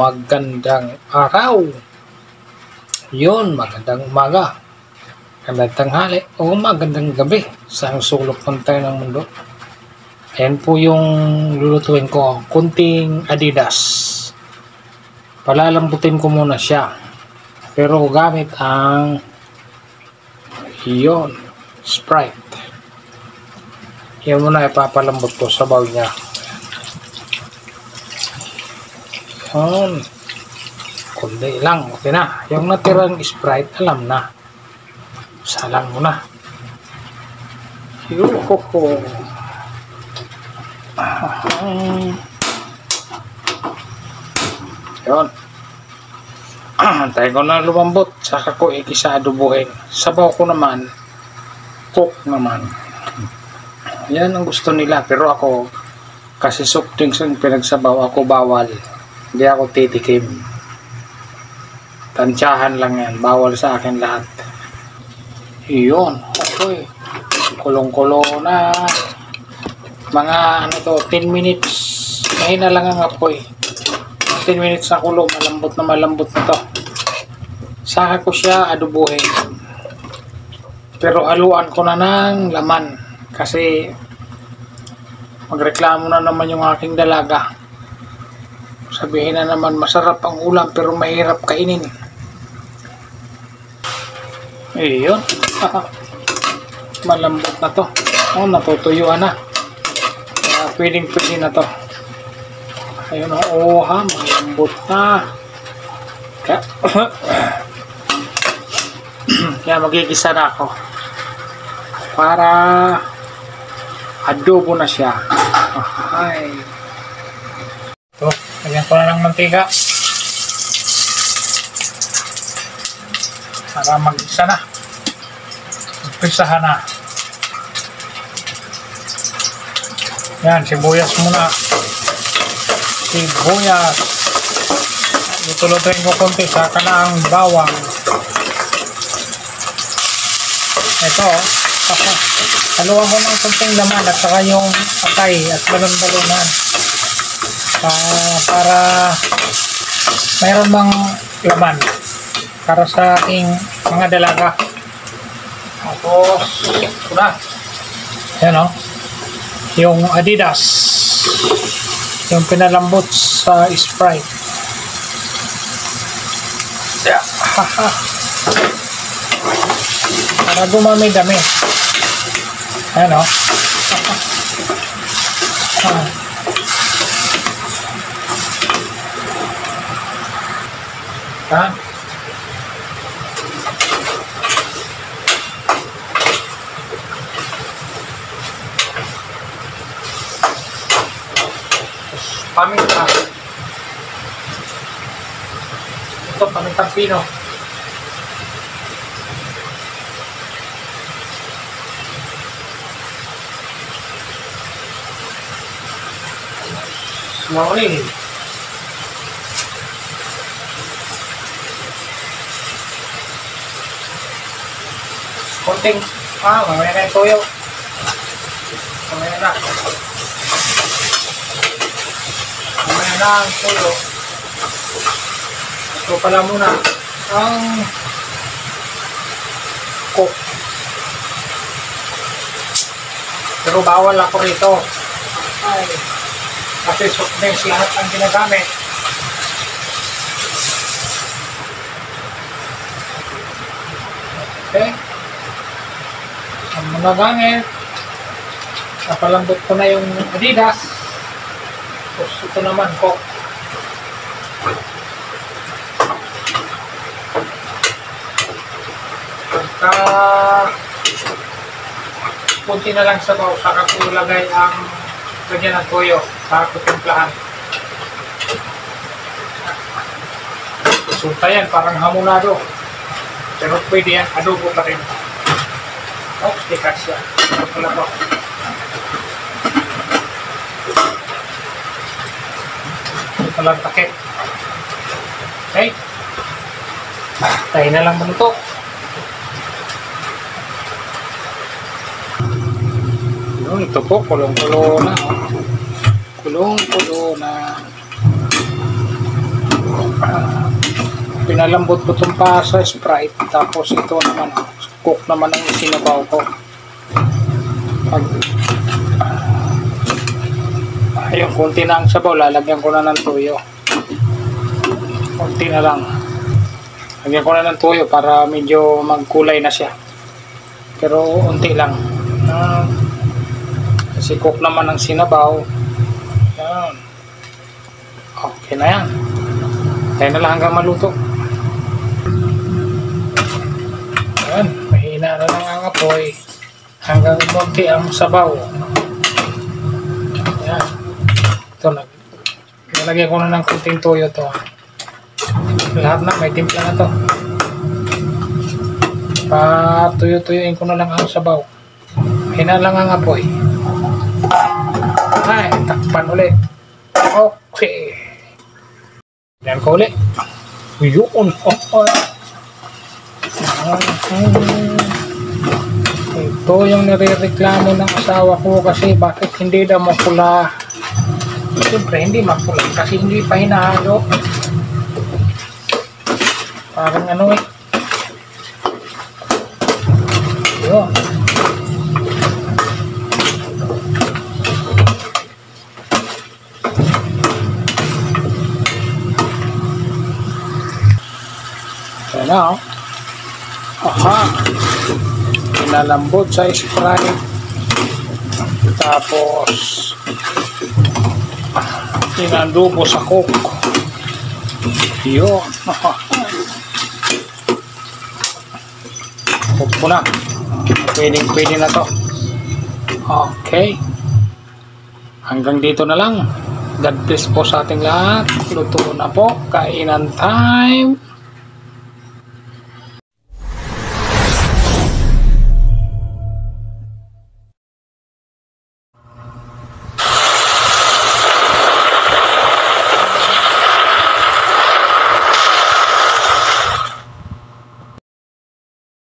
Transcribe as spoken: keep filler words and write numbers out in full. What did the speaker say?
magandang araw. Yun, magandang umaga, magandang tanghali, o magandang gabi sa sulok man tayo ng mundo. Ayan po yung lulutuin ko, kunting Adidas. Palalambutin ko muna siya, pero gamit ang yun, Sprite. Yan muna ipapalambot ko sa bowl niya. Yun, kundi lang, okay na. Yung natirang Sprite, alam na. Salang mo na. Yuhuhu. Yun. Antayin ko na lumambot. Saka ko ikisa adobohin. Sabaw ko naman, cook naman. Yan ang gusto nila. Pero ako, kasi soft drinks yung pinagsabaw, ako bawal. Hindi ako titikim. Tansyahan lang yan. Bawal sa akin lahat. Iyon. Okay. Kulong-kulo na. Mga ano to, ten minutes. Mahina lang ang apoy. ten minutes na kulo. Malambot na malambot na to. Saka ko siya adobohin. Pero haluan ko na ng laman. Kasi magreklamo na naman yung aking dalaga. Sabihin na naman masarap ang ulam pero mahirap kainin. Ayun. Malambot na to. Oh, natutuyuan na. Kaya pwedeng pwede na to. Ayun o. Oh, ha. Malambot na. Kaya, kaya magigisa na ako. Para adobo na siya. Ay. Ito. Lagyan ko na ng mantika para mag-isa na, magpisahan na. Yan, sibuyas muna, sibuyas lutulutuin ko konti, saka na ang bawang. Ito haluan ko ng konting laman at saka yung atay at balon-balonan. Uh, para mayroon bang laman para sa aking mga dalaga. Tapos ito na yan o, yung Adidas, yung pinalambot sa Sprite. Yeah. Para dumami-dami. Yan o. Ah. Ha? Paminta. Ito, pamintang pino. Slowly. Konting, ah, mamaya na yung toyo. Mamaya na. Mamaya na ang toyo. Ito pala muna ang cook. Pero bawal ako rito. Ay, kasi soft drinks lahat ang ginagamit. Okay. Ang mga gamit, napalambot ko na yung Adidas. Tapos ito naman ko. Pagka punti na lang sa baw, saka ko lagay ang ganyan ng toyo, saka ko timplahan. Resulta yan, parang hamonado. Pero pwede yan, adobo pa rin. Oh, tikas siya. Ito pala po. Ito pala ang takip. Okay. Tayo na lang muna ito. Yun, ito po, kulong-kulo na. Kulong-kulo na. pinalambot ko itong pa sa Sprite. Tapos ito naman, cook naman ang isinabaw ko. Pag, ayun, konti na ang sabaw, lalagyan ko na ng tuyo. Konti na lang. Lagyan ko na ng tuyo para medyo magkulay na siya. Pero unti lang. Uh, kasi cook naman ang sinabaw. Yan. Okay na yan. Tayo na lang hanggang maluto. Yan. Mahina na lang ang apoy. Hanggang konti ang sabaw. Yan. Ito na. Nalagyan ko na ng kunting tuyo to. Lahat na, may timpla na to. Patuyo-tuyuin ko na lang ang sabaw. Hina lang ang apoy. Ay, takpan ulit. Okay. Yan ko ulit. Yun. Oh, oh. Ito yung nire-reklamo ng asawa ko kasi bakit hindi daw mapula. Siyempre hindi mapula kasi hindi pa hinahalo. Parang ano eh. Yun. So now, aha, pinalambot sa Sprite. Tapos, inadubo sa cook. Yun. Aha. Cook ko na. Pwede, pwede na to. Okay. Hanggang dito na lang. God bless po sa ating lahat. Luto na po. Kainan time.